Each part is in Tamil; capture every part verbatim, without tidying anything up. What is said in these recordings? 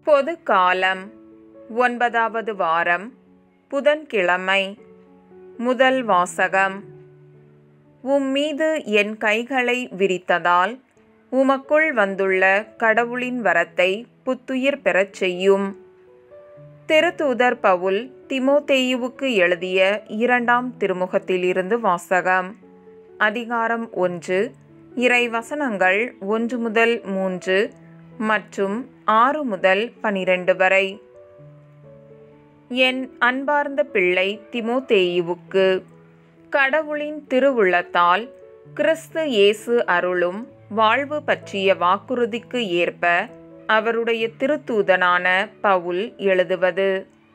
பொது காலம் ஒன்பதாவது வாரம் புதன்கிழமை. முதல் வாசகம். உம்மீது என் கைகளை விரித்ததால் உமக்குள் வந்துள்ள கடவுளின் வரத்தை புத்துயிர் பெறச் செய்யும். திருத்தூதர் பவுல் தீமோத்தேயுவுக்கு எழுதிய இரண்டாம் திருமுகத்திலிருந்து வாசகம். அதிகாரம் ஒன்று, இறை வசனங்கள் ஒன்று முதல் மூன்று மற்றும் ஆறு முதல் பனிரெண்டு வரை. என் அன்பார்ந்த பிள்ளை தீமோத்தேயுவுக்கு, கடவுளின் திருவுள்ளத்தால் கிறிஸ்து இயேசு அருளும் வாழ்வு பற்றிய வாக்குறுதிக்கு ஏற்ப அவருடைய திருத்தூதனான பவுல் எழுதுவது.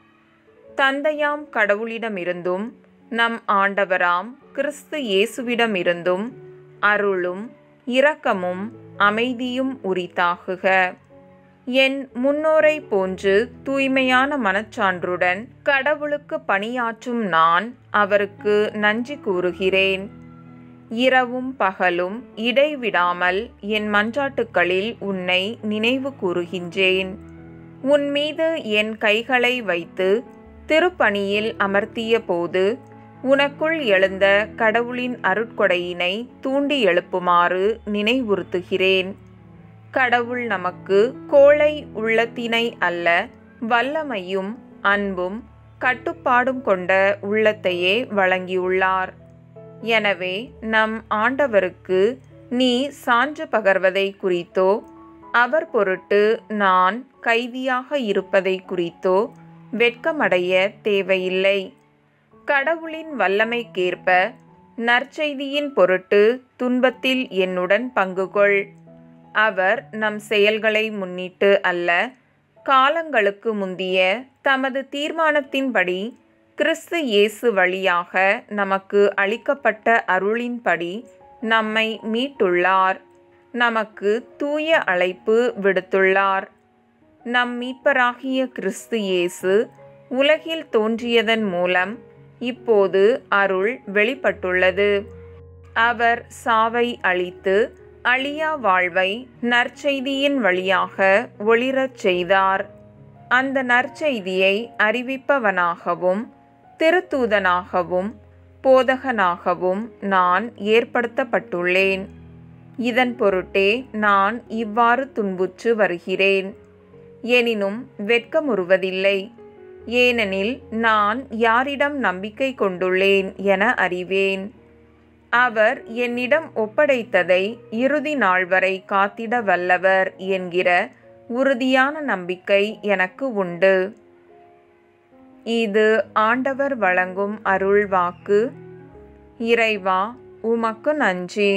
தந்தையாம் கடவுளிடமிருந்தும் நம் ஆண்டவராம் கிறிஸ்து இயேசுவிடமிருந்தும் அருளும் இரக்கமும் அமைதியும் உரித்தாகுக. என் முன்னோரை போன்று தூய்மையான மனச்சான்றுடன் கடவுளுக்கு பணியாற்றும் நான் அவருக்கு நன்றி கூறுகிறேன். இரவும் பகலும் இடைவிடாமல் என் மன்றாட்டுக்களில் உன்னை நினைவு கூறுகின்றேன். உன் மீது என் கைகளை வைத்து திருப்பணியில் அமர்த்திய போது உனக்குள் எழுந்த கடவுளின் அருட்கொடையினை தூண்டி எழுப்புமாறு நினைவுறுத்துகிறேன். கடவுள் நமக்கு கோழை உள்ளத்தினை அல்ல, வல்லமையும் அன்பும் கட்டுப்பாடும் கொண்ட உள்ளத்தையே வழங்கியுள்ளார். எனவே நம் ஆண்டவருக்கு நீ சான்று பகர்வதை குறித்தோ அவர் பொருட்டு நான் கைதியாக இருப்பதை குறித்தோ வெட்கமடைய தேவையில்லை. கடவுளின் வல்லமைக்கேற்ப நற்செய்தியின் பொருட்டு துன்பத்தில் என்னுடன் பங்குகொள். அவர் நம் செயல்களை முன்னிட்டு அல்ல, காலங்களுக்கு முந்திய தமது தீர்மானத்தின்படி கிறிஸ்து இயேசு வழியாக நமக்கு அளிக்கப்பட்ட அருளின்படி நம்மை மீட்டுள்ளார். நமக்கு தூய அழைப்பு விடுத்துள்ளார். நம் மீட்பராகிய கிறிஸ்து இயேசு உலகில் தோன்றியதன் மூலம் இப்போது அருள் வெளிப்பட்டுள்ளது. அவர் சாவை அழித்து அழியா வாழ்வை நற்செய்தியின் வழியாக ஒளிரச் செய்தார். அந்த நற்செய்தியை அறிவிப்பவனாகவும் திருத்தூதனாகவும் போதகனாகவும் நான் ஏற்படுத்தப்பட்டுள்ளேன். இதன் பொருட்டே நான் இவ்வாறு துன்புற்று வருகிறேன். எனினும் வெட்கமுறுவதில்லை, ஏனெனில் நான் யாரிடம் நம்பிக்கை கொண்டுள்ளேன் என அறிவேன். அவர் என்னிடம் ஒப்படைத்ததை இறுதி நாள் வரை காத்திட வல்லவர் என்கிற உறுதியான நம்பிக்கை எனக்கு உண்டு. இது ஆண்டவர் வழங்கும் அருள் வாக்கு. இறைவா, உமக்கு நன்றி.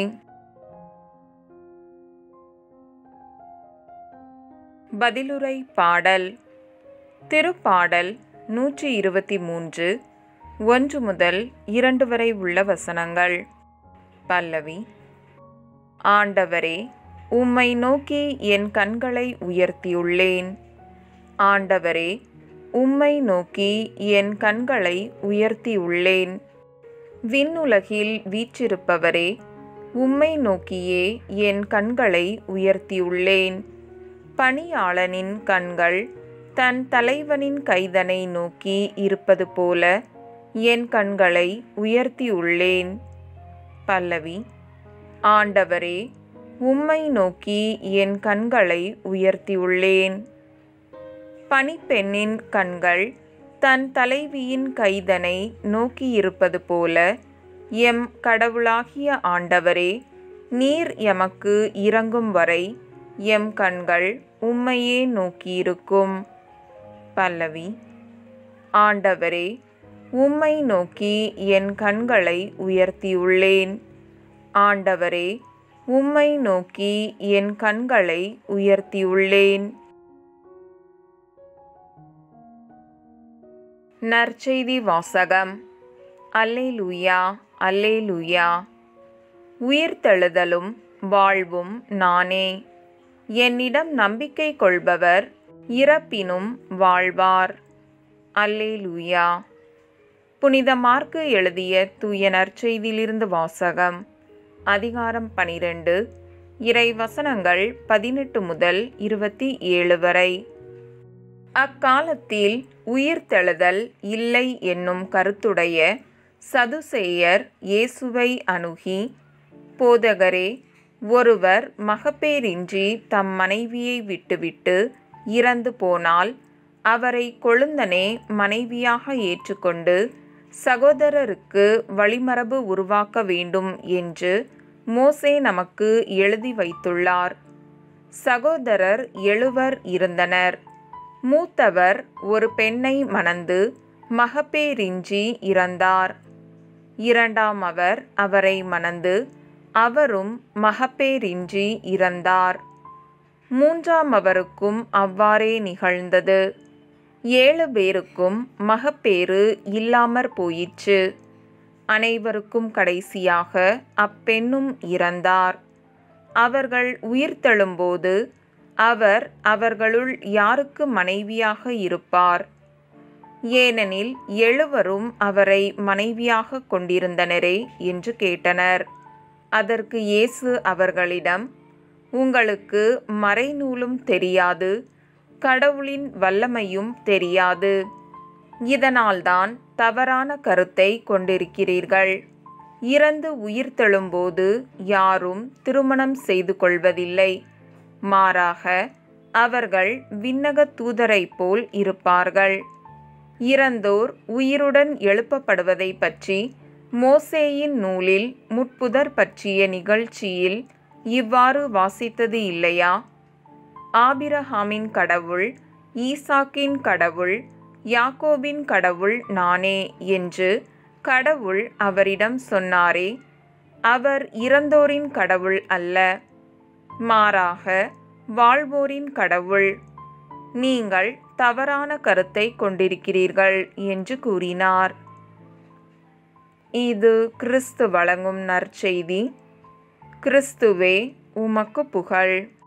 பதிலுரை பாடல். திருப்பாடல் நூற்றி இருபத்தி மூன்று, ஒன்று முதல் இரண்டு வரை உள்ள வசனங்கள். பல்லவி. ஆண்டவரே, உம்மை நோக்கி என் கண்களை உயர்த்தியுள்ளேன். ஆண்டவரே, உம்மை நோக்கி என் கண்களை உயர்த்தியுள்ளேன். விண்ணுலகில் வீற்றிருப்பவரே, உம்மை நோக்கியே என் கண்களை உயர்த்தியுள்ளேன். பணியாளனின் கண்கள் தன் தலைவனின் கைதனை நோக்கி இருப்பது போல என் கண்களை உயர்த்தியுள்ளேன். பல்லவி. ஆண்டவரே, உம்மை நோக்கி என் கண்களை உயர்த்தியுள்ளேன். பணிப்பெண்ணின் கண்கள் தன் தலைவியின் கைதனை நோக்கியிருப்பது போல எம் கடவுளாகிய ஆண்டவரே, நீர் எமக்கு இரங்கும் வரை எம் கண்கள் உம்மையே நோக்கியிருக்கும். பல்லவி. ஆண்டவரே, உம்மை நோக்கி என் கண்களை உயர்த்தியுள்ளேன். ஆண்டவரே, உம்மை நோக்கி என் கண்களை உயர்த்தியுள்ளேன். நற்செய்தி வாசகம். அல்லேலூயா, அல்லேலூயா. உயிர்த்தெழுதலும் வாழ்வும் நானே. என்னிடம் நம்பிக்கை கொள்பவர் இறப்பினும் வாழ்வார். அல்லேலூயா. புனித மார்க்கு எழுதிய தூய நற்செய்தியிலிருந்து வாசகம். அதிகாரம் பனிரெண்டு, இறை வசனங்கள் பதினெட்டு முதல் இருபத்தி ஏழு வரை. அக்காலத்தில் உயிர்த்தெழுதல் இல்லை என்னும் கருத்துடைய சதுசேயர் இயேசுவை அணுகி, போதகரே, ஒருவர் மகப்பேறின்றி தம் மனைவியை விட்டுவிட்டு இறந்து போனால் அவரை கொழுந்தனே மனைவியாக ஏற்றுக்கொண்டு சகோதரருக்கு வழிமரபு உருவாக்க வேண்டும் என்று மோசே நமக்கு எழுதி வைத்துள்ளார். சகோதரர் எழுவர் இருந்தனர். மூத்தவர் ஒரு பெண்ணை மணந்து மகப்பேறின்றி இறந்தார். இரண்டாம் அவர் அவரை மணந்து அவரும் மகப்பேறின்றி இறந்தார். மூன்றாம் அவருக்கும் அவ்வாறே நிகழ்ந்தது. ஏழு பேருக்கும் மகப்பேறு இல்லாமற் போயிற்று. அனைவருக்கும் கடைசியாக அப்பெண்ணும் இறந்தார். அவர்கள் உயிர்த்தெழும்போது அவர் அவர்களுள் யாருக்கு மனைவியாக இருப்பார்? ஏனெனில் எழுவரும் அவரை மனைவியாக கொண்டிருந்தனரே என்று கேட்டனர். அதற்கு இயேசு அவர்களிடம், உங்களுக்கு மறைநூலும் தெரியாது, கடவுளின் வல்லமையும் தெரியாது. இதனால்தான் தவறான கருத்தை கொண்டிருக்கிறீர்கள். இறந்து உயிர்த்தெழும்போது யாரும் திருமணம் செய்து கொள்வதில்லை. மாறாக அவர்கள் விண்ணக தூதரைப் போல் இருப்பார்கள். இறந்தோர் உயிருடன் எழுப்பப்படுவதை பற்றி மோசேயின் நூலில் முட்புதர் பற்றிய நிகழ்ச்சியில் இவ்வாறு வாசித்தது இல்லையா? ஆபிரகாமின் கடவுள், ஈசாக்கின் கடவுள், யாக்கோபின் கடவுள் நானே என்று கடவுள் அவரிடம் சொன்னாரே, அவர் இறந்தோரின் கடவுள் அல்ல, மாறாக வாழ்வோரின் கடவுள். நீங்கள் தவறான கருத்தை கொண்டிருக்கிறீர்கள் என்று கூறினார். இது கிறிஸ்து வழங்கும் நற்செய்தி. கிறிஸ்துவே, உமக்கு புகழ்.